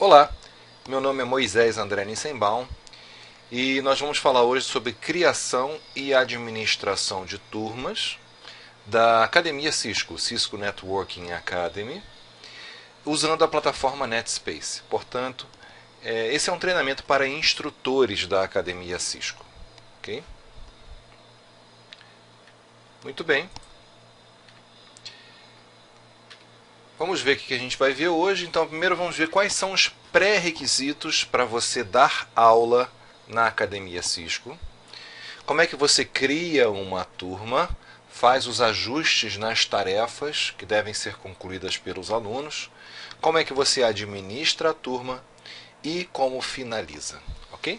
Olá, meu nome é Moisés André Nissenbaum e nós vamos falar hoje sobre criação e administração de turmas da Academia Cisco, Cisco Networking Academy, usando a plataforma NetSpace. Portanto, esse é um treinamento para instrutores da Academia Cisco. Ok? Muito bem. Vamos ver o que a gente vai ver hoje. Então, primeiro vamos ver quais são os pré-requisitos para você dar aula na Academia Cisco. Como é que você cria uma turma, faz os ajustes nas tarefas que devem ser concluídas pelos alunos, como é que você administra a turma e como finaliza. Ok?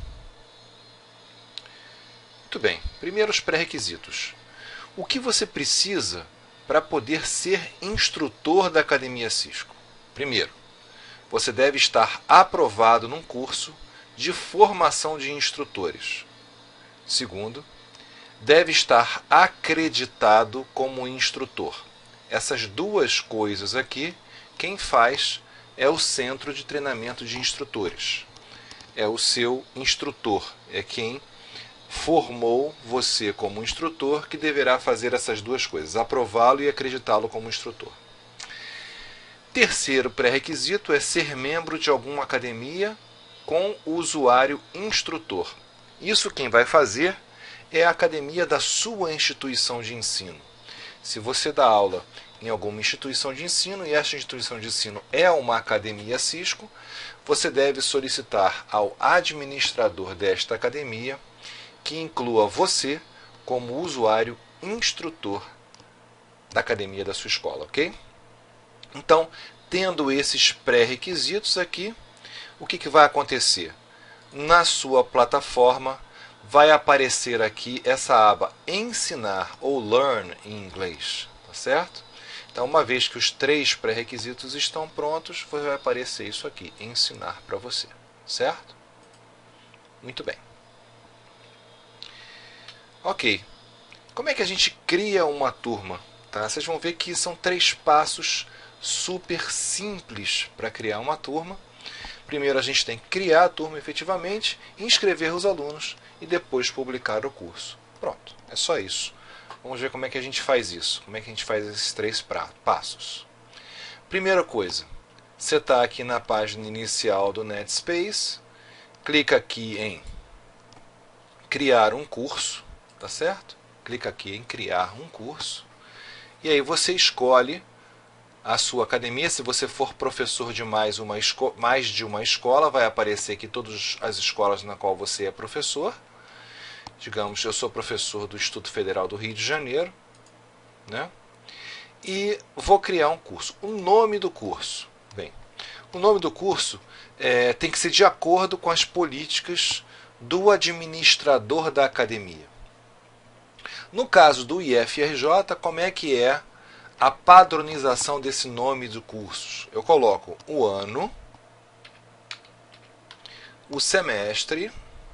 Muito bem. Primeiro, os pré-requisitos. O que você precisa para poder ser instrutor da Academia Cisco? Primeiro, você deve estar aprovado num curso de formação de instrutores. Segundo, deve estar acreditado como instrutor. Essas duas coisas aqui, quem faz é o Centro de Treinamento de Instrutores. É o seu instrutor, é quem formou você como instrutor, que deverá fazer essas duas coisas, aprová-lo e acreditá-lo como instrutor. Terceiro pré-requisito é ser membro de alguma academia com o usuário instrutor. Isso quem vai fazer é a academia da sua instituição de ensino. Se você dá aula em alguma instituição de ensino e esta instituição de ensino é uma academia Cisco, você deve solicitar ao administrador desta academia que inclua você como usuário instrutor da academia da sua escola, ok? Então, tendo esses pré-requisitos aqui, o que vai acontecer? Na sua plataforma vai aparecer aqui essa aba Ensinar ou Learn em inglês, tá certo? Então, uma vez que os três pré-requisitos estão prontos, vai aparecer isso aqui, Ensinar para você, certo? Muito bem. Ok, como é que a gente cria uma turma? Tá? Vocês vão ver que são 3 passos super simples para criar uma turma. Primeiro a gente tem que criar a turma efetivamente, inscrever os alunos e depois publicar o curso. Pronto, é só isso. Vamos ver como é que a gente faz isso, como é que a gente faz esses 3 passos. Primeira coisa, você está aqui na página inicial do NetSpace, clica aqui em criar um curso. Tá certo? Clica aqui em criar um curso e aí você escolhe a sua academia. Se você for professor de mais de uma escola, vai aparecer aqui todas as escolas na qual você é professor. Digamos, eu sou professor do Instituto Federal do Rio de Janeiro, né? E vou criar um curso. O nome do curso, bem, o nome do curso tem que ser de acordo com as políticas do administrador da academia. No caso do IFRJ, como é que é a padronização desse nome do curso? Eu coloco o ano, o semestre,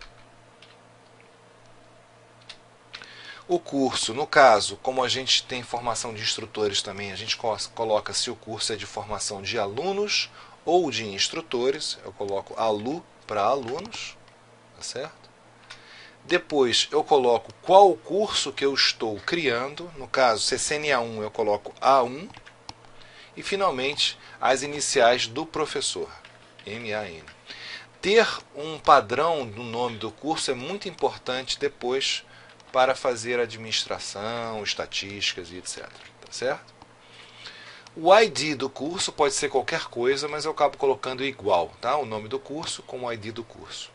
o curso. No caso, como a gente tem formação de instrutores também, a gente coloca se o curso é de formação de alunos ou de instrutores. Eu coloco ALU para alunos, tá certo? Depois eu coloco qual o curso que eu estou criando. No caso, CCNA1 eu coloco A1. E finalmente as iniciais do professor, MAN. Ter um padrão no nome do curso é muito importante depois para fazer administração, estatísticas e etc. Tá certo? O ID do curso pode ser qualquer coisa, mas eu acabo colocando igual, tá? O nome do curso com o ID do curso.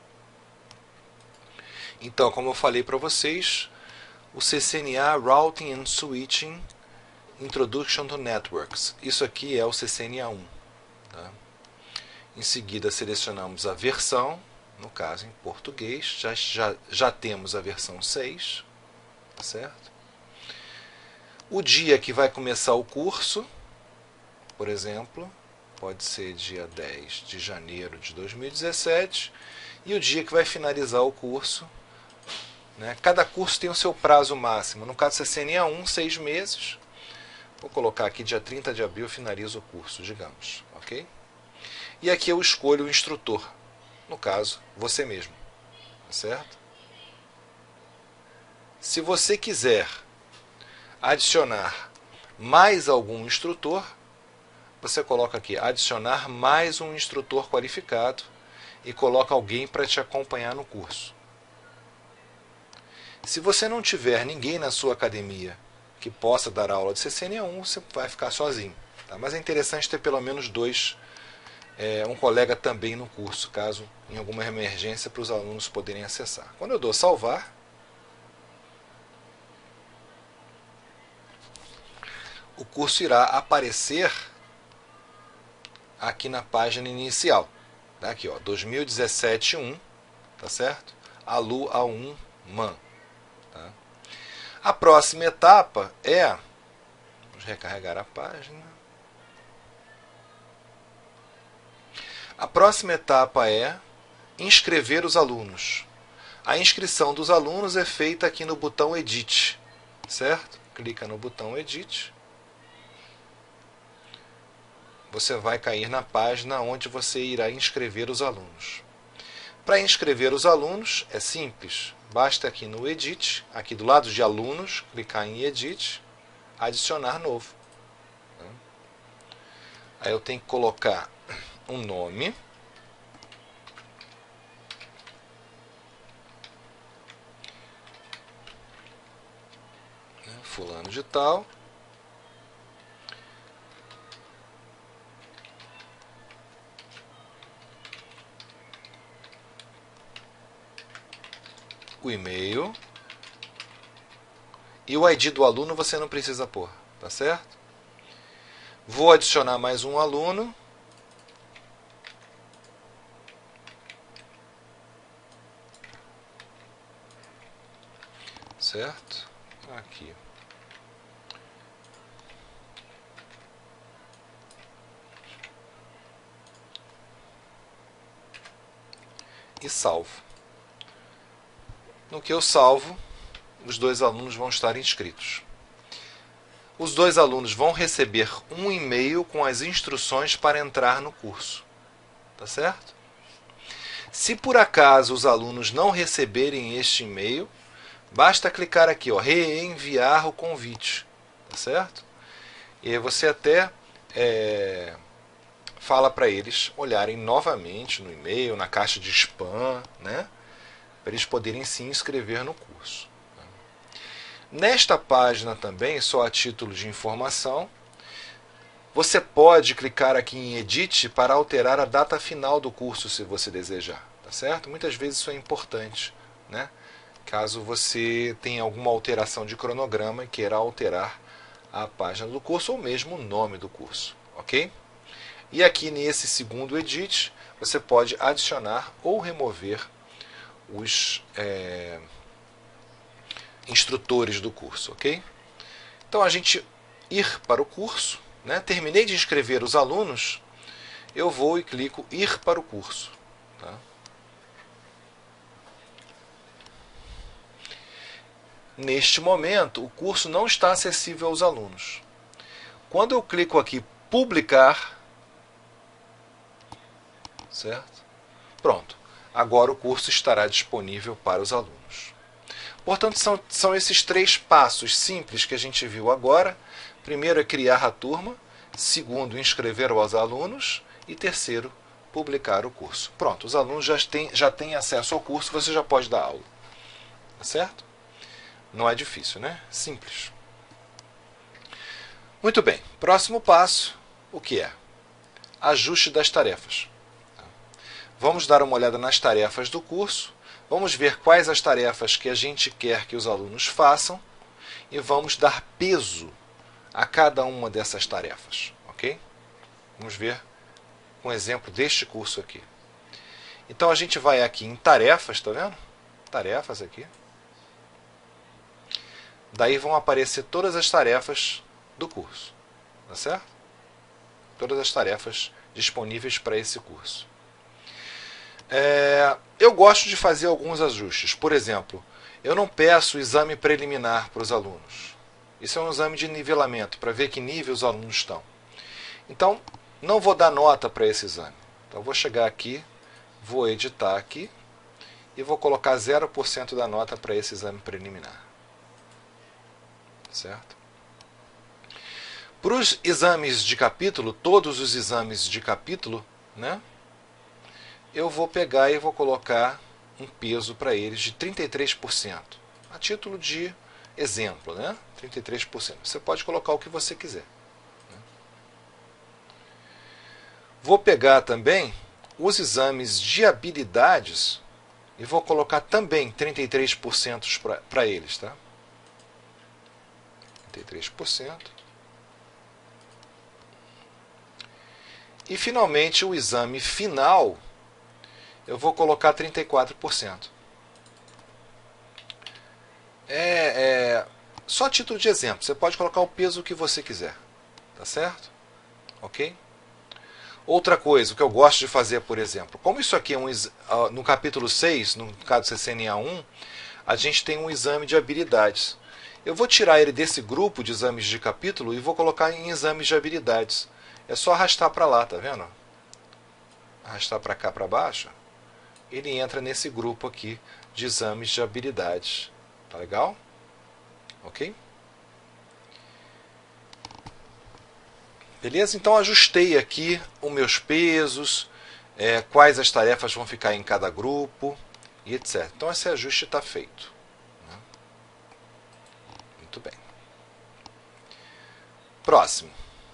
Então, como eu falei para vocês, o CCNA Routing and Switching Introduction to Networks. Isso aqui é o CCNA1. Tá? Em seguida, selecionamos a versão, no caso em português, já temos a versão 6. Tá certo? O dia que vai começar o curso, por exemplo, pode ser dia 10 de janeiro de 2017, e o dia que vai finalizar o curso. Cada curso tem o seu prazo máximo. No caso CCNA1, 6 meses. Vou colocar aqui dia 30 de abril, finaliza o curso, digamos. Ok? E aqui eu escolho o instrutor, no caso, você mesmo, tá certo? Se você quiser adicionar mais algum instrutor, você coloca aqui, adicionar mais um instrutor qualificado e coloca alguém para te acompanhar no curso. Se você não tiver ninguém na sua academia que possa dar aula de CCNA1, você vai ficar sozinho. Tá? Mas é interessante ter pelo menos dois, um colega também no curso, caso em alguma emergência para os alunos poderem acessar. Quando eu dou salvar, o curso irá aparecer aqui na página inicial. Tá? Aqui, ó, 2017-1, tá certo? ALU A1 MAN. Tá? A próxima etapa é, vamos recarregar a página. A próxima etapa é inscrever os alunos. A inscrição dos alunos é feita aqui no botão Edit, certo? Clica no botão Edit. Você vai cair na página onde você irá inscrever os alunos. Para inscrever os alunos é simples, basta aqui no Edit, aqui do lado de alunos, clicar em Edit, adicionar novo. Aí eu tenho que colocar um nome, fulano de tal, o e-mail e o ID do aluno você não precisa pôr, tá certo? Vou adicionar mais um aluno. Certo? Aqui. E salvo. No que eu salvo, os dois alunos vão estar inscritos. Os dois alunos vão receber um e-mail com as instruções para entrar no curso. Tá certo? Se por acaso os alunos não receberem este e-mail, basta clicar aqui, ó, reenviar o convite. Tá certo? E aí você até fala para eles olharem novamente no e-mail, na caixa de spam, né? Para eles poderem se inscrever no curso. Nesta página também, só a título de informação, você pode clicar aqui em Edit para alterar a data final do curso, se você desejar. Tá certo? Muitas vezes isso é importante, né? Caso você tenha alguma alteração de cronograma e queira alterar a página do curso ou mesmo o nome do curso. Ok? E aqui nesse segundo Edit, você pode adicionar ou remover os instrutores do curso, ok? Então a gente ir para o curso, né? Terminei de inscrever os alunos, eu vou e clico ir para o curso. Tá? Neste momento, o curso não está acessível aos alunos. Quando eu clico aqui publicar, certo? Pronto. Agora o curso estará disponível para os alunos. Portanto, são esses três passos simples que a gente viu agora. Primeiro é criar a turma, segundo, inscrever os alunos e terceiro, publicar o curso. Pronto, os alunos já têm acesso ao curso, você já pode dar aula. Tá certo? Não é difícil, né? Simples. Muito bem, próximo passo, o que é? Ajuste das tarefas. Vamos dar uma olhada nas tarefas do curso. Vamos ver quais as tarefas que a gente quer que os alunos façam e vamos dar peso a cada uma dessas tarefas, ok? Vamos ver um exemplo deste curso aqui. Então a gente vai aqui em tarefas, tá vendo? Tarefas aqui. Daí vão aparecer todas as tarefas do curso, tá certo? Todas as tarefas disponíveis para esse curso. Eu gosto de fazer alguns ajustes. Por exemplo, eu não peço exame preliminar para os alunos. Isso é um exame de nivelamento, para ver que nível os alunos estão. Então, não vou dar nota para esse exame. Então, eu vou chegar aqui, vou editar aqui e vou colocar 0% da nota para esse exame preliminar. Certo? Para os exames de capítulo, todos os exames de capítulo, né, eu vou pegar e vou colocar um peso para eles de 33%. A título de exemplo, né? 33%. Você pode colocar o que você quiser. Vou pegar também os exames de habilidades e vou colocar também 33% para eles. Tá? 33%. E finalmente o exame final eu vou colocar 34%. Só a título de exemplo, você pode colocar o peso que você quiser. Tá certo? Ok? Outra coisa, o que eu gosto de fazer, por exemplo, como isso aqui é no capítulo 6, no caso CCNA 1, a gente tem um exame de habilidades. Eu vou tirar ele desse grupo de exames de capítulo e vou colocar em exames de habilidades. É só arrastar para lá, tá vendo? Arrastar para cá, para baixo. Ele entra nesse grupo aqui de exames de habilidades. Tá legal? Ok? Beleza? Então ajustei aqui os meus pesos, quais as tarefas vão ficar em cada grupo e etc. Então esse ajuste está feito. Muito bem. Próximo.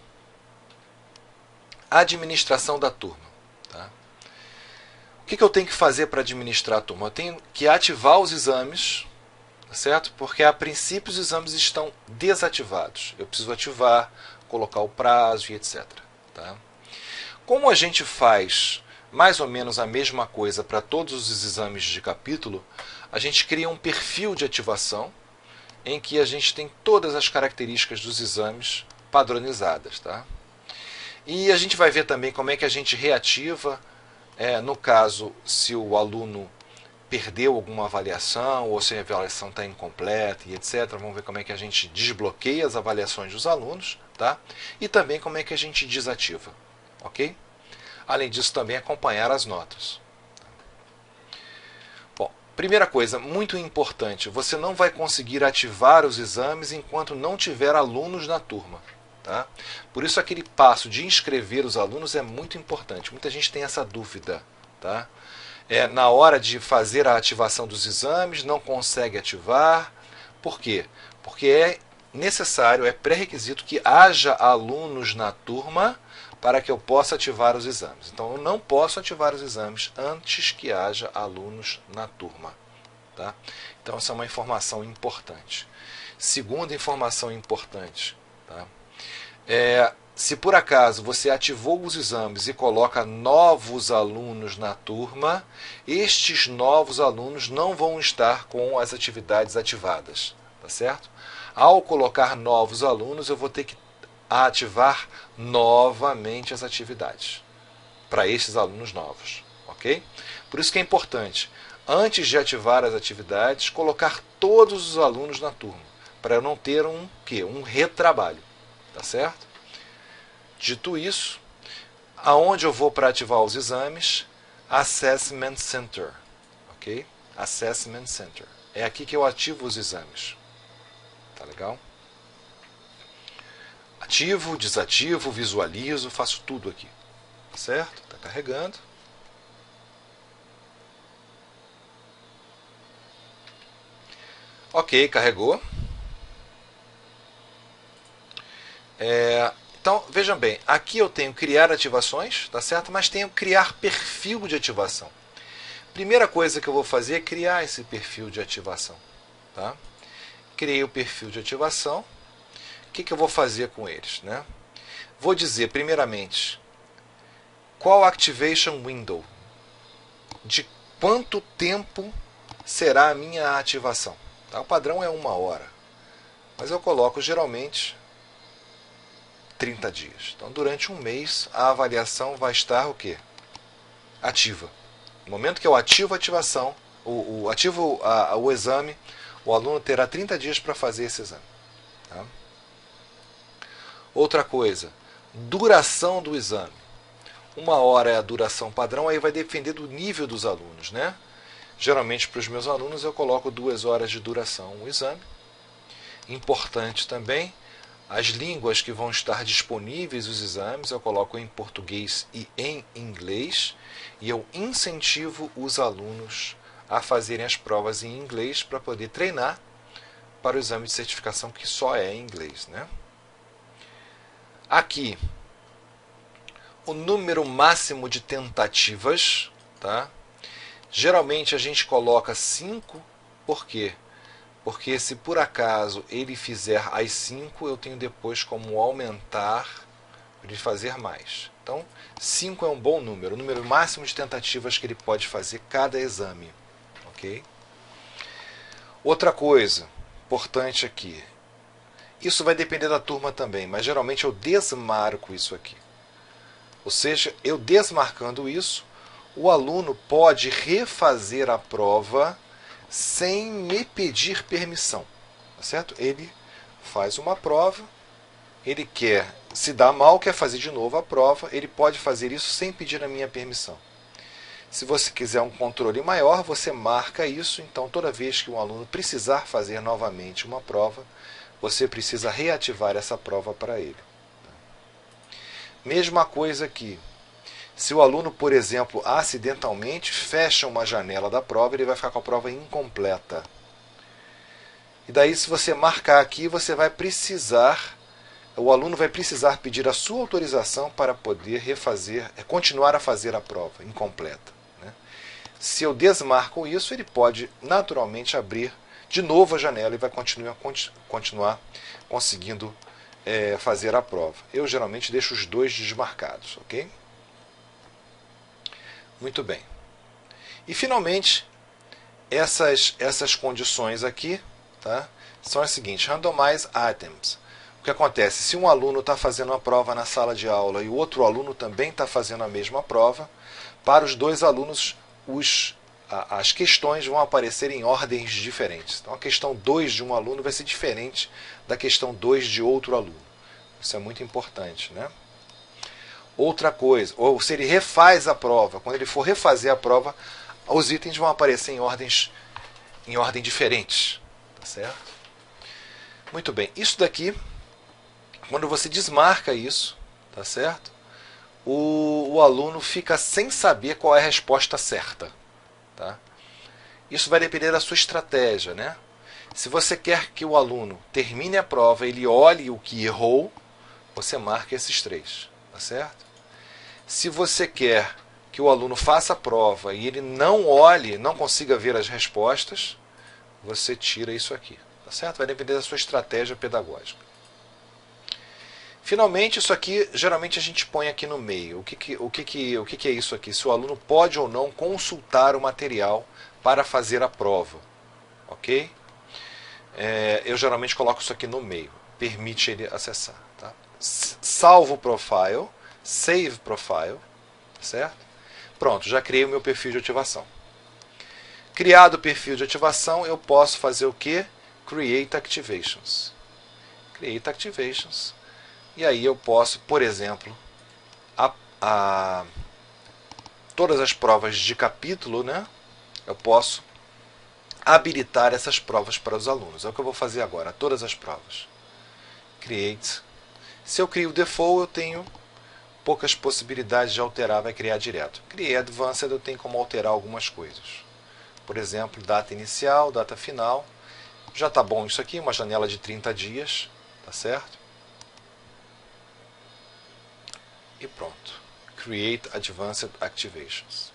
Administração da turma. Tá? O que eu tenho que fazer para administrar a turma? Eu tenho que ativar os exames, certo? Porque a princípio os exames estão desativados. Eu preciso ativar, colocar o prazo e etc. Tá? Como a gente faz mais ou menos a mesma coisa para todos os exames de capítulo, a gente cria um perfil de ativação em que a gente tem todas as características dos exames padronizadas. Tá? E a gente vai ver também como é que a gente reativa, no caso, se o aluno perdeu alguma avaliação ou se a avaliação está incompleta e etc. Vamos ver como é que a gente desbloqueia as avaliações dos alunos, tá? E também como é que a gente desativa, ok? Além disso, também acompanhar as notas. Bom, primeira coisa, muito importante, você não vai conseguir ativar os exames enquanto não tiver alunos na turma. Tá? Por isso aquele passo de inscrever os alunos é muito importante. Muita gente tem essa dúvida. Tá? Na hora de fazer a ativação dos exames, não consegue ativar. Por quê? Porque é necessário, é pré-requisito que haja alunos na turma para que eu possa ativar os exames. Então eu não posso ativar os exames antes que haja alunos na turma. Tá? Então essa é uma informação importante. Segunda informação importante. Tá? Se por acaso você ativou os exames e coloca novos alunos na turma, estes novos alunos não vão estar com as atividades ativadas, tá certo? Ao colocar novos alunos, eu vou ter que ativar novamente as atividades para estes alunos novos, ok? Por isso que é importante, antes de ativar as atividades, colocar todos os alunos na turma, para eu não ter um retrabalho. Tá certo? Dito isso, aonde eu vou para ativar os exames? Assessment Center. Ok? Assessment Center. É aqui que eu ativo os exames. Tá legal? Ativo, desativo, visualizo, faço tudo aqui. Tá certo? Tá carregando. Ok, carregou. Então, vejam bem, aqui eu tenho criar ativações, tá certo? Mas tenho criar perfil de ativação. Primeira coisa que eu vou fazer é criar esse perfil de ativação. Tá? Criei o perfil de ativação. O que eu vou fazer com eles? Né? Vou dizer, primeiramente, qual Activation Window? De quanto tempo será a minha ativação? Tá? O padrão é 1 hora. Mas eu coloco, geralmente, 30 dias. Então, durante um mês, a avaliação vai estar o quê? Ativa. No momento que eu ativo a ativação, ativo o exame, o aluno terá 30 dias para fazer esse exame. Tá? Outra coisa, duração do exame. 1 hora é a duração padrão, aí vai depender do nível dos alunos, né? Geralmente, para os meus alunos, eu coloco 2 horas de duração o exame. Importante também, as línguas que vão estar disponíveis os exames, eu coloco em português e em inglês, e eu incentivo os alunos a fazerem as provas em inglês para poder treinar para o exame de certificação que só é em inglês, né? Aqui, o número máximo de tentativas, tá? Geralmente a gente coloca 5, por quê? Porque se por acaso ele fizer as 5, eu tenho depois como aumentar de fazer mais. Então, 5 é um bom número, o número máximo de tentativas que ele pode fazer cada exame. Ok? Outra coisa importante aqui, isso vai depender da turma também, mas geralmente eu desmarco isso aqui. Ou seja, eu desmarcando isso, o aluno pode refazer a prova sem me pedir permissão. Tá certo? Ele faz uma prova, ele quer, se dá mal, quer fazer de novo a prova, ele pode fazer isso sem pedir a minha permissão. Se você quiser um controle maior, você marca isso, então toda vez que um aluno precisar fazer novamente uma prova, você precisa reativar essa prova para ele. Mesma coisa aqui. Se o aluno, por exemplo, acidentalmente fecha uma janela da prova, ele vai ficar com a prova incompleta. E daí, se você marcar aqui, você vai precisar, o aluno vai precisar pedir a sua autorização para poder continuar a fazer a prova incompleta, né? Se eu desmarco isso, ele pode naturalmente abrir de novo a janela e vai continuar conseguindo fazer a prova. Eu geralmente deixo os dois desmarcados, ok? Muito bem. E finalmente, essas condições aqui, tá, são as seguintes: randomize items. O que acontece? Se um aluno está fazendo uma prova na sala de aula e o outro aluno também está fazendo a mesma prova, para os dois alunos as questões vão aparecer em ordens diferentes. Então a questão 2 de um aluno vai ser diferente da questão 2 de outro aluno. Isso é muito importante, né? Outra coisa, ou se ele refaz a prova, quando ele for refazer a prova, os itens vão aparecer em ordem diferentes. Tá certo? Muito bem. Isso daqui, quando você desmarca isso, tá certo? O aluno fica sem saber qual é a resposta certa. Tá? Isso vai depender da sua estratégia, né? Se você quer que o aluno termine a prova, ele olhe o que errou, você marca esses 3. Tá certo? Se você quer que o aluno faça a prova e ele não olhe, não consiga ver as respostas, você tira isso aqui. Tá certo? Vai depender da sua estratégia pedagógica. Finalmente, isso aqui, geralmente a gente põe aqui no meio. O que é isso aqui? Se o aluno pode ou não consultar o material para fazer a prova. Ok? Eu geralmente coloco isso aqui no meio. Permite ele acessar. Tá? Salvo o profile. Save profile. Certo? Pronto, já criei o meu perfil de ativação. Criado o perfil de ativação, eu posso fazer o quê? Create Activations. Create Activations. E aí eu posso, por exemplo, todas as provas de capítulo, né? Eu posso habilitar essas provas para os alunos. É o que eu vou fazer agora, todas as provas. Create. Se eu crio o default, eu tenho poucas possibilidades de alterar, vai criar direto. Criei Advanced, eu tenho como alterar algumas coisas. Por exemplo, data inicial, data final. Já está bom isso aqui, uma janela de 30 dias, tá certo? E pronto. Create Advanced Activations.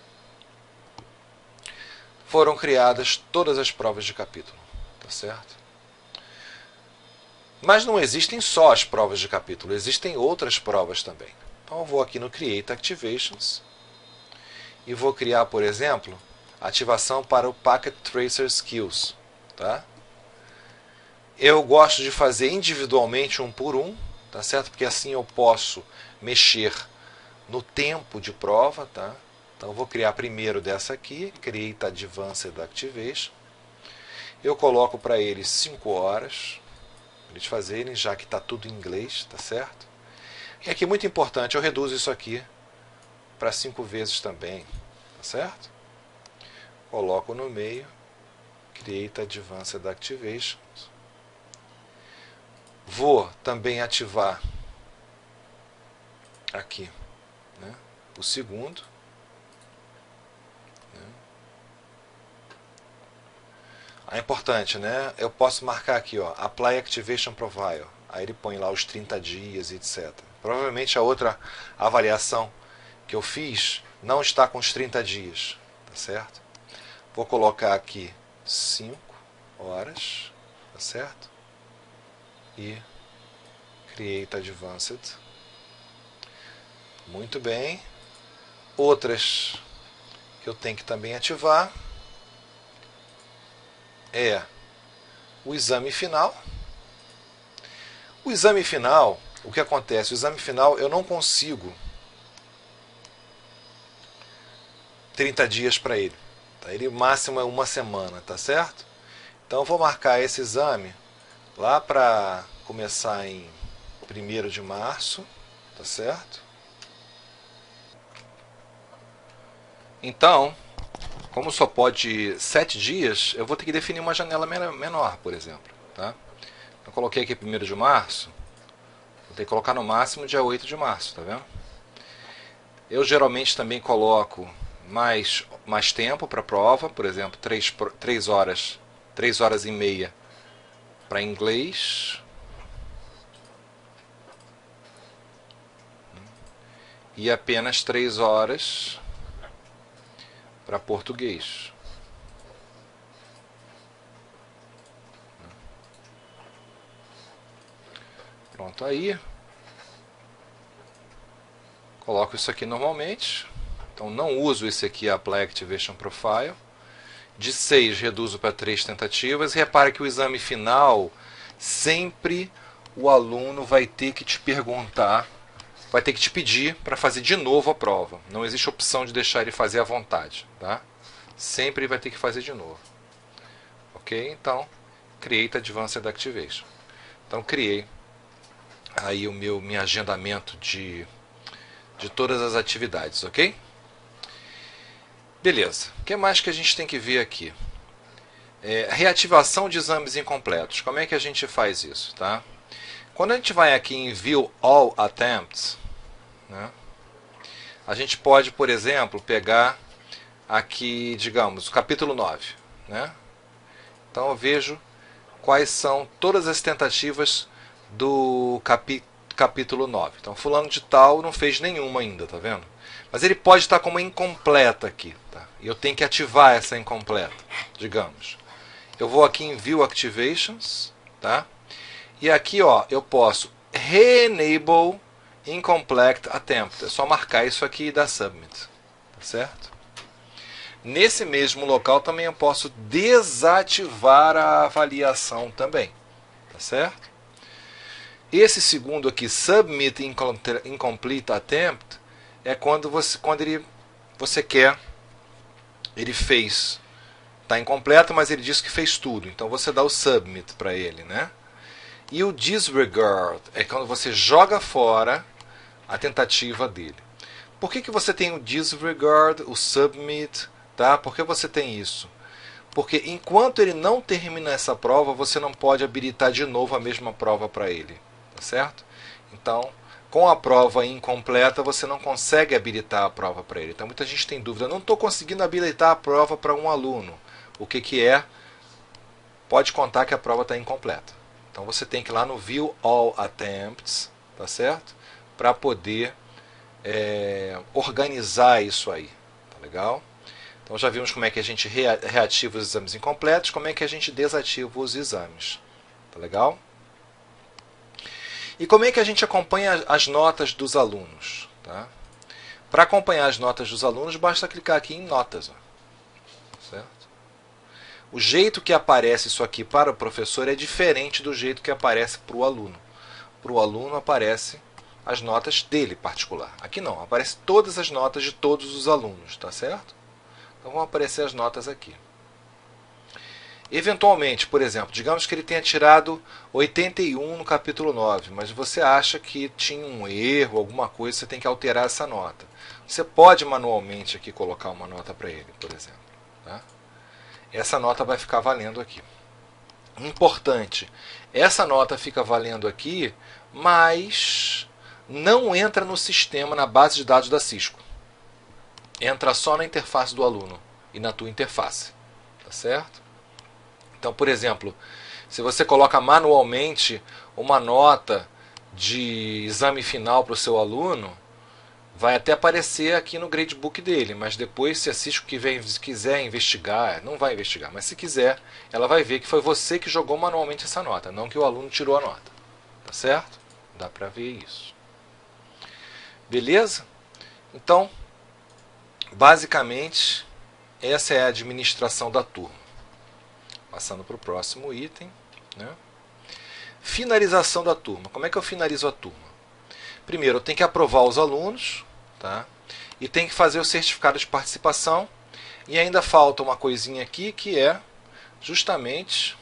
Foram criadas todas as provas de capítulo, tá certo? Mas não existem só as provas de capítulo, existem outras provas também. Então eu vou aqui no Create Activations e vou criar, por exemplo, ativação para o Packet Tracer Skills. Tá? Eu gosto de fazer individualmente um por um, tá certo? Porque assim eu posso mexer no tempo de prova. Tá? Então eu vou criar primeiro dessa aqui, Create Advanced Activation. Eu coloco para eles 5 horas, para eles fazerem, já que está tudo em inglês, tá certo? E aqui muito importante, eu reduzo isso aqui para 5 vezes também, tá certo? Coloco no meio, Create Advanced Activations. Vou também ativar aqui, né, o segundo. É importante, né? Eu posso marcar aqui, ó, Apply Activation Profile. Aí ele põe lá os 30 dias, etc. Provavelmente a outra avaliação que eu fiz não está com os 30 dias, tá certo? Vou colocar aqui 5 horas, tá certo? E Create Advanced. Muito bem. Outras que eu tenho que também ativar é o exame final. O exame final, o que acontece? O exame final eu não consigo 30 dias para ele. Tá? Ele máximo é 1 semana, tá certo? Então eu vou marcar esse exame lá para começar em 1º de março, tá certo? Então, como só pode 7 dias, eu vou ter que definir uma janela menor, por exemplo. Tá? Eu coloquei aqui 1º de março, vou ter que colocar no máximo dia 8 de março, tá vendo? Eu geralmente também coloco mais tempo para a prova, por exemplo, 3 horas e meia para inglês. E apenas 3 horas para português. Pronto, aí coloco isso aqui normalmente. Então não uso esse aqui, Apply Activation Profile. De 6 reduzo para 3 tentativas. E repare que o exame final, sempre o aluno vai ter que te perguntar, vai ter que te pedir para fazer de novo a prova. Não existe opção de deixar ele fazer à vontade. Tá? Sempre ele vai ter que fazer de novo. Ok? Então, Create Advanced Activation. Então, criei aí o meu agendamento de todas as atividades, ok? Beleza. O que mais que a gente tem que ver aqui? Reativação de exames incompletos. Como é que a gente faz isso? Tá? Quando a gente vai aqui em View All Attempts, né, a gente pode, por exemplo, pegar aqui, digamos, o capítulo 9. Né? Então eu vejo quais são todas as tentativas do capítulo 9. Então fulano de tal não fez nenhuma ainda, tá vendo? Mas ele pode estar como incompleta aqui. Tá? E eu tenho que ativar essa incompleta, digamos. Eu vou aqui em View Activations, tá? E aqui, ó, eu posso Re-enable Incomplete Attempt. É só marcar isso aqui e dar Submit. Tá certo? Nesse mesmo local também eu posso desativar a avaliação também. Tá certo? Esse segundo aqui, Submit Incomplete Attempt, é quando você quer, ele fez, está incompleto, mas ele disse que fez tudo. Então você dá o Submit para ele, né? E o Disregard é quando você joga fora a tentativa dele. Por que você tem o Disregard, o Submit? Tá? Por que você tem isso? Porque enquanto ele não termina essa prova, você não pode habilitar de novo a mesma prova para ele. Tá certo? Então, com a prova incompleta, você não consegue habilitar a prova para ele. Então, muita gente tem dúvida. Não estou conseguindo habilitar a prova para um aluno. O que é? Pode contar que a prova está incompleta. Então, você tem que ir lá no View All Attempts, tá certo? Para poder organizar isso aí. Tá legal? Então, já vimos como é que a gente reativa os exames incompletos, como é que a gente desativa os exames. Tá legal? E como é que a gente acompanha as notas dos alunos? Tá? Para acompanhar as notas dos alunos, basta clicar aqui em Notas. Ó. Certo? O jeito que aparece isso aqui para o professor é diferente do jeito que aparece para o aluno. Para o aluno aparece as notas dele particular. Aqui não, aparece todas as notas de todos os alunos. Tá certo? Então vão aparecer as notas aqui. Eventualmente, por exemplo, digamos que ele tenha tirado 81 no capítulo 9, mas você acha que tinha um erro, alguma coisa, você tem que alterar essa nota. Você pode manualmente aqui colocar uma nota para ele, por exemplo. Tá? Essa nota vai ficar valendo aqui. Importante, essa nota fica valendo aqui, mas não entra no sistema, na base de dados da Cisco. Entra só na interface do aluno e na tua interface. Tá certo? Então, por exemplo, se você coloca manualmente uma nota de exame final para o seu aluno, vai até aparecer aqui no gradebook dele, mas depois, se a Cisco quiser investigar, não vai investigar, mas se quiser, ela vai ver que foi você que jogou manualmente essa nota, não que o aluno tirou a nota. Tá certo? Dá para ver isso. Beleza? Então, basicamente, essa é a administração da turma. Passando para o próximo item. Né? Finalização da turma. Como é que eu finalizo a turma? Primeiro, eu tenho que aprovar os alunos, tá? E tenho que fazer o certificado de participação. E ainda falta uma coisinha aqui, que é justamente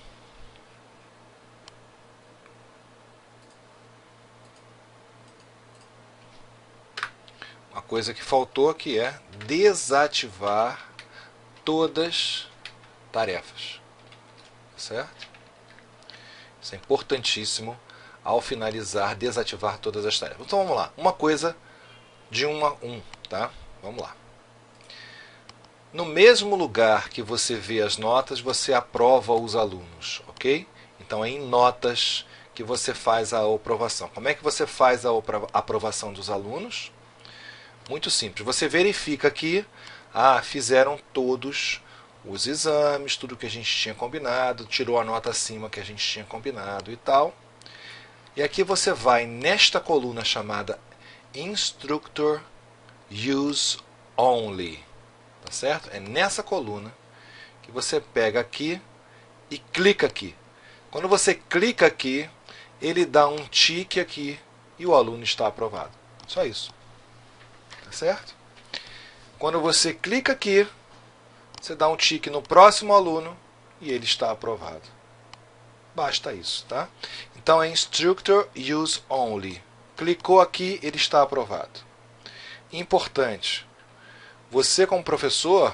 uma coisa que faltou, que é desativar todas as tarefas. Certo? Isso é importantíssimo. Ao finalizar, desativar todas as tarefas. Então vamos lá, uma coisa de um a um, tá? Vamos lá. No mesmo lugar que você vê as notas, você aprova os alunos, ok? Então é em notas que você faz a aprovação. Como é que você faz a aprovação dos alunos? Muito simples. Você verifica que fizeram todos os exames, tudo que a gente tinha combinado, tirou a nota acima que a gente tinha combinado e tal. E aqui você vai nesta coluna chamada Instructor Use Only. Tá certo? É nessa coluna que você pega aqui e clica aqui. Quando você clica aqui, ele dá um tique aqui e o aluno está aprovado. Só isso. Tá certo? Quando você clica aqui, você dá um tique no próximo aluno e ele está aprovado. Basta isso, tá? Então é Instructor Use Only. Clicou aqui, ele está aprovado. Importante, você como professor,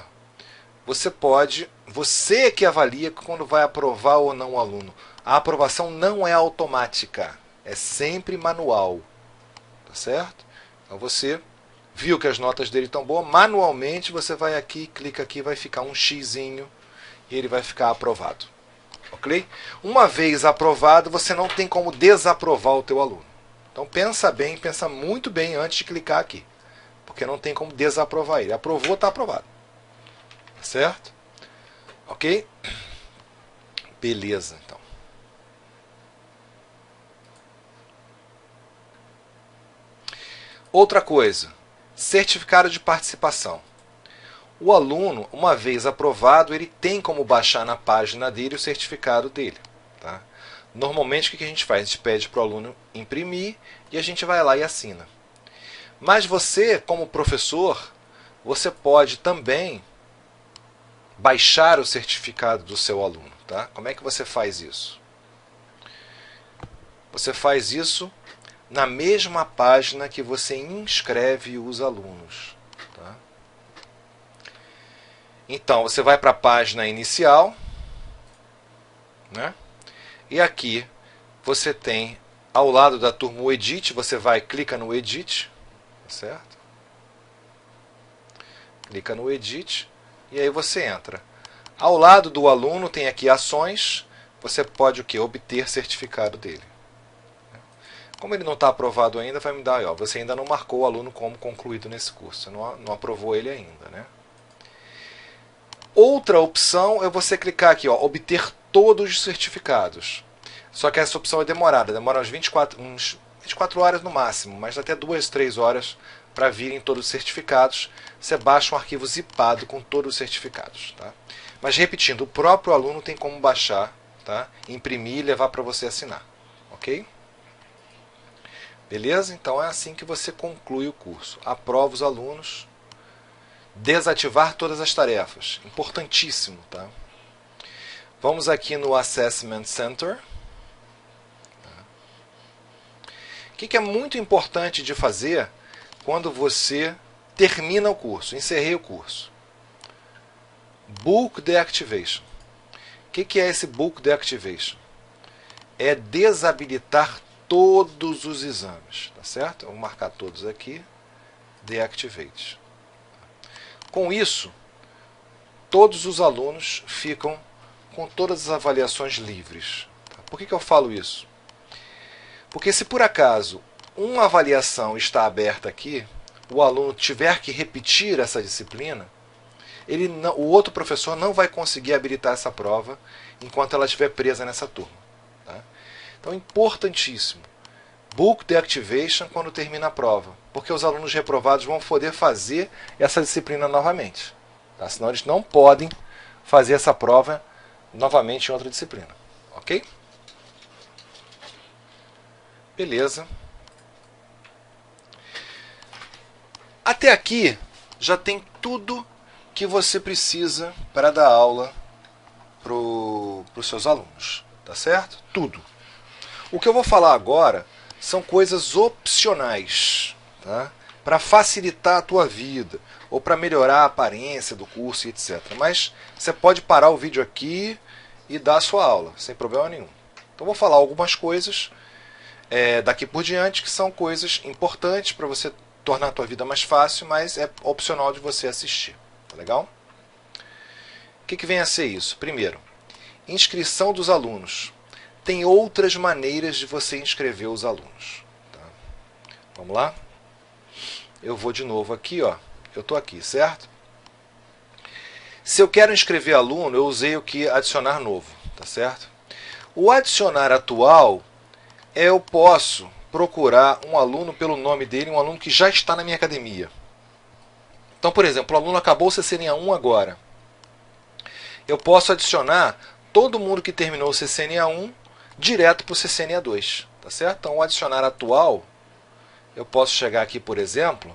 você que avalia quando vai aprovar ou não o aluno. A aprovação não é automática, é sempre manual. Tá certo? Então você viu que as notas dele estão boas, manualmente você vai aqui, clica aqui, vai ficar um xizinho e ele vai ficar aprovado. Ok? Uma vez aprovado, você não tem como desaprovar o teu aluno. Então pensa bem, pensa muito bem antes de clicar aqui. Porque não tem como desaprovar ele. Aprovou, está aprovado. Certo? Ok? Beleza, então. Outra coisa. Certificado de participação. O aluno, uma vez aprovado, ele tem como baixar na página dele o certificado dele. Tá? Normalmente, o que a gente faz? A gente pede para o aluno imprimir e a gente vai lá e assina. Mas você, como professor, você pode também baixar o certificado do seu aluno. Tá? Como é que você faz isso? Você faz isso na mesma página que você inscreve os alunos. Tá? Então, você vai para a página inicial, né? E aqui você tem, ao lado da turma, o Edit. Você vai, clica no Edit, certo? Clica no Edit e aí você entra. Ao lado do aluno tem aqui ações. Você pode o quê? Obter certificado dele. Como ele não está aprovado ainda, vai me dar, ó, você ainda não marcou o aluno como concluído nesse curso. Você não aprovou ele ainda, né? Outra opção é você clicar aqui, ó, obter todos os certificados. Só que essa opção é demorada, demora uns 24 horas no máximo, mas até 2, 3 horas para virem todos os certificados. Você baixa um arquivo zipado com todos os certificados. Tá? Mas repetindo, o próprio aluno tem como baixar, tá? Imprimir e levar para você assinar. Ok? Beleza? Então é assim que você conclui o curso. Aprova os alunos. Desativar todas as tarefas. Importantíssimo, tá? Vamos aqui no Assessment Center. O que é muito importante de fazer quando você termina o curso, encerrei o curso. Bulk Deactivation. O que é esse Bulk Deactivation? É desabilitar todos os exames, tá certo? Eu vou marcar todos aqui, Deactivate. Com isso, todos os alunos ficam com todas as avaliações livres. Por que eu falo isso? Porque se por acaso uma avaliação está aberta aqui, o aluno tiver que repetir essa disciplina, o outro professor não vai conseguir habilitar essa prova enquanto ela estiver presa nessa turma. Tá? Então é importantíssimo. Bulk Deactivation quando termina a prova, porque os alunos reprovados vão poder fazer essa disciplina novamente. Tá? Senão eles não podem fazer essa prova novamente em outra disciplina. Ok? Beleza. Até aqui já tem tudo que você precisa para dar aula para os seus alunos. Tá certo? Tudo. O que eu vou falar agora são coisas opcionais, tá? Para facilitar a tua vida ou para melhorar a aparência do curso, etc. Mas você pode parar o vídeo aqui e dar a sua aula, sem problema nenhum. Então vou falar algumas coisas daqui por diante que são coisas importantes para você tornar a tua vida mais fácil, mas é opcional de você assistir. Tá legal? O que vem a ser isso? Primeiro, inscrição dos alunos. Tem outras maneiras de você inscrever os alunos. Tá? Vamos lá? Eu vou de novo aqui, ó. Eu estou aqui, certo? Se eu quero inscrever aluno, eu usei o que adicionar novo, tá certo? O adicionar atual, eu posso procurar um aluno pelo nome dele, um aluno que já está na minha academia. Então, por exemplo, o aluno acabou o CCNA 1 agora. Eu posso adicionar todo mundo que terminou o CCNA 1 direto para o CCNA 2, tá certo? Então, o adicionar atual, eu posso chegar aqui, por exemplo,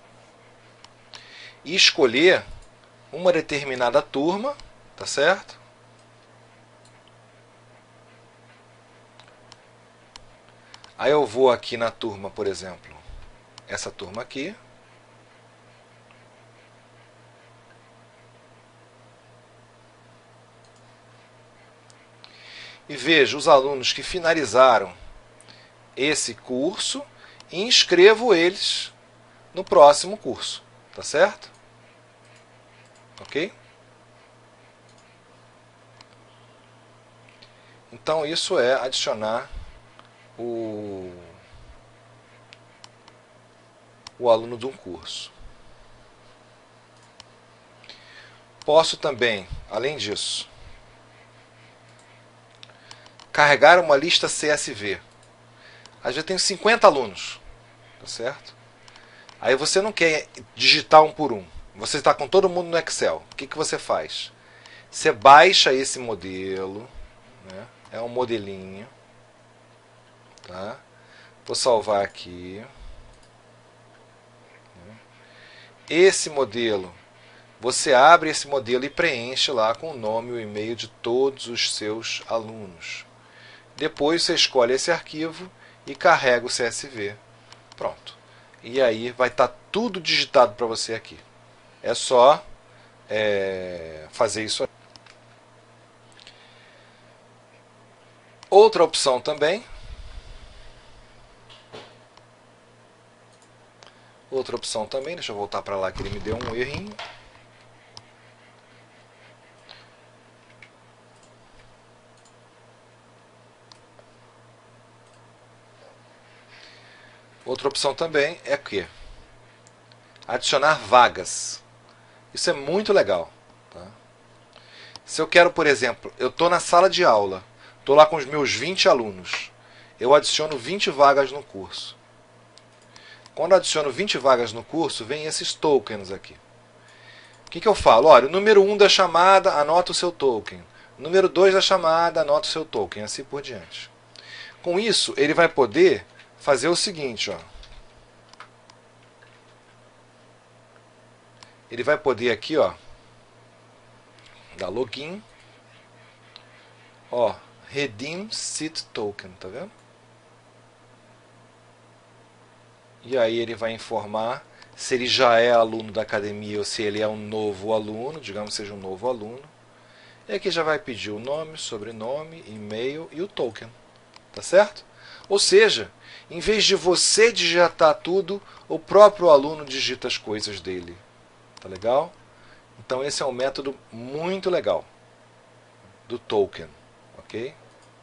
e escolher uma determinada turma, tá certo? Aí eu vou aqui na turma, por exemplo, essa turma aqui. E vejo os alunos que finalizaram esse curso e inscrevo eles no próximo curso, tá certo? Ok? Então isso é adicionar o aluno de um curso. Posso também, além disso, carregar uma lista CSV. Às vezes eu tenho 50 alunos, tá certo? Aí você não quer digitar um por um. Você está com todo mundo no Excel. O que você faz? Você baixa esse modelo, né? É um modelinho. Tá? Vou salvar aqui. Esse modelo, você abre esse modelo e preenche lá com o nome e o e-mail de todos os seus alunos. Depois você escolhe esse arquivo e carrega o CSV. Pronto. E aí vai estar tudo digitado para você aqui. É só fazer isso. Outra opção também. Deixa eu voltar para lá que ele me deu um errinho. Outra opção também é que adicionar vagas. Isso é muito legal. Tá? Se eu quero, por exemplo, eu estou na sala de aula, estou lá com os meus 20 alunos, eu adiciono 20 vagas no curso. Quando eu adiciono 20 vagas no curso, vem esses tokens aqui. O que eu falo? Olha, o número 1 da chamada, anota o seu token. O número 2 da chamada, anota o seu token, assim por diante. Com isso, ele vai poder fazer o seguinte, ó. Ele vai poder aqui, ó, dar login, ó, redeem seat token, tá vendo? E aí ele vai informar se ele já é aluno da academia ou se ele é um novo aluno, digamos que seja um novo aluno. E aqui já vai pedir o nome, sobrenome, e-mail e o token. Tá certo? Ou seja, em vez de você digitar tudo, o próprio aluno digita as coisas dele. Tá legal? Então esse é um método muito legal do token, ok?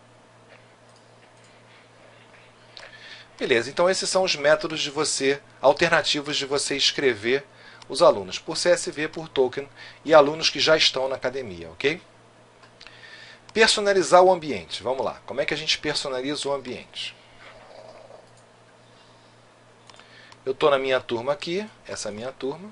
Beleza, então esses são os métodos de você, alternativos de você escrever os alunos, por CSV, por token e alunos que já estão na academia, ok? Personalizar o ambiente, vamos lá, como é que a gente personaliza o ambiente? Eu estou na minha turma aqui, essa é a minha turma,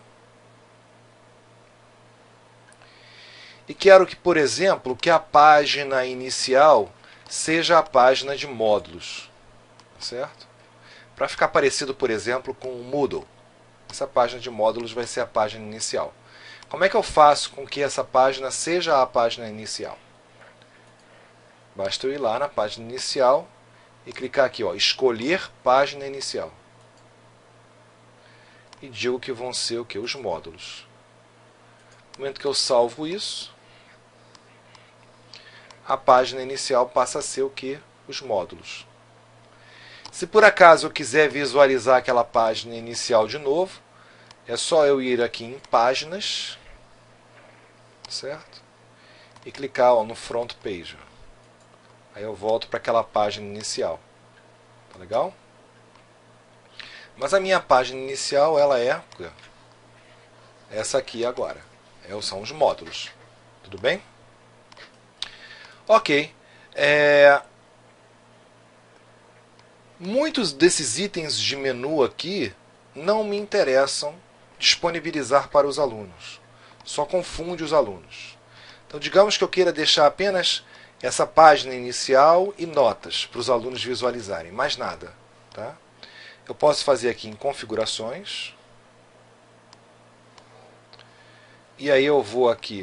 e quero que, por exemplo, que a página inicial seja a página de módulos, certo? Para ficar parecido, por exemplo, com o Moodle. Essa página de módulos vai ser a página inicial. Como é que eu faço com que essa página seja a página inicial? Basta eu ir lá na página inicial e clicar aqui, ó, escolher página inicial. E digo que vão ser o que? Os módulos. No momento que eu salvo isso, a página inicial passa a ser o que? Os módulos. Se por acaso eu quiser visualizar aquela página inicial de novo, é só eu ir aqui em páginas, certo? E clicar, ó, no front page. Aí eu volto para aquela página inicial. Tá legal? Mas a minha página inicial, ela é essa aqui agora. São os módulos. Tudo bem? Ok. Muitos desses itens de menu aqui não me interessam disponibilizar para os alunos. Só confunde os alunos. Então, digamos que eu queira deixar apenas essa página inicial e notas para os alunos visualizarem, mais nada. Tá? Eu posso fazer aqui em configurações. E aí eu vou aqui,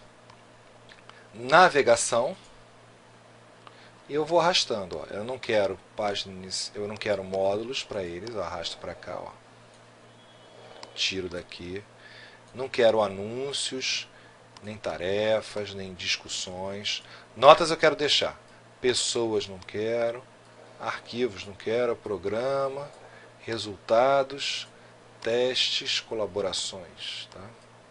navegação. E eu vou arrastando. Ó. Eu não quero páginas, eu não quero módulos para eles. Eu arrasto para cá. Ó. Tiro daqui. Não quero anúncios, nem tarefas, nem discussões. Notas eu quero deixar. Pessoas não quero. Arquivos não quero. Programa. Resultados. Testes. Colaborações. Tá?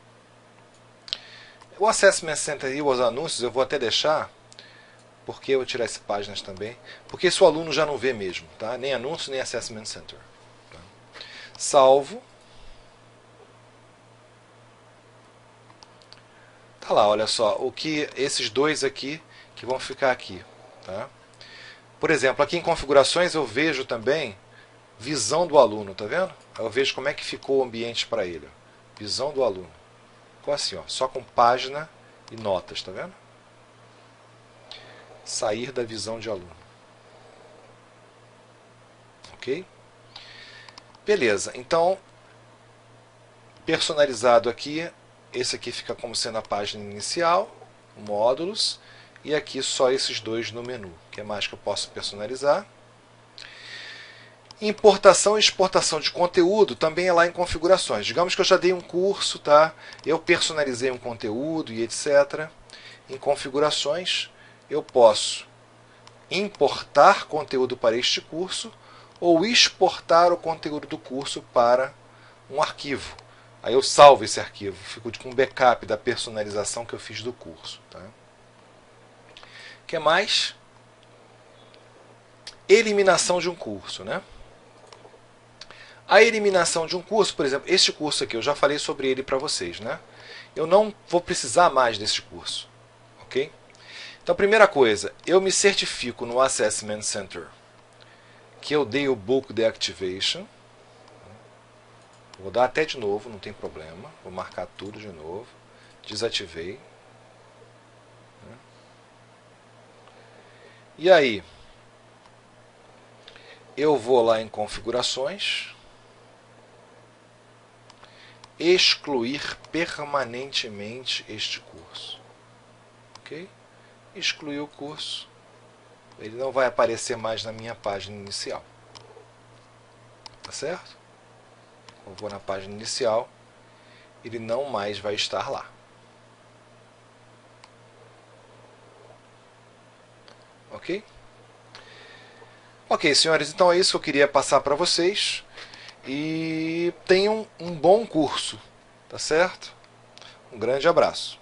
O Assessment Center e os anúncios eu vou até deixar. Por que eu vou tirar essas páginas também? Porque esse o aluno já não vê mesmo. Tá? Nem anúncio, nem Assessment Center. Tá? Salvo. Tá lá, olha só. O que esses dois aqui que vão ficar aqui. Tá? Por exemplo, aqui em configurações eu vejo também visão do aluno. Tá vendo? Eu vejo como é que ficou o ambiente para ele. Ó. Visão do aluno. Ficou assim, ó, só com página e notas. Tá vendo? Sair da visão de aluno. Ok? Beleza, então, personalizado aqui, esse aqui fica como sendo a página inicial, módulos, e aqui só esses dois no menu. O que mais que eu posso personalizar? Importação e exportação de conteúdo também é lá em configurações. Digamos que eu já dei um curso, tá? Eu personalizei um conteúdo e etc. Em configurações, eu posso importar conteúdo para este curso ou exportar o conteúdo do curso para um arquivo. Aí eu salvo esse arquivo, fico com um backup da personalização que eu fiz do curso. Tá? O que mais? Eliminação de um curso. Né? A eliminação de um curso, por exemplo, este curso aqui, eu já falei sobre ele para vocês. Né? Eu não vou precisar mais desse curso. Ok? Então, primeira coisa, eu me certifico no Assessment Center que eu dei o Book Deactivation. Vou dar até de novo, não tem problema. Vou marcar tudo de novo. Desativei. E aí, eu vou lá em configurações. Excluir permanentemente este curso. Ok? Excluir o curso, ele não vai aparecer mais na minha página inicial. Tá certo? eu vou na página inicial, ele não mais vai estar lá. Ok? Ok, senhores, então é isso que eu queria passar para vocês. E tenham um bom curso, tá certo? Um grande abraço.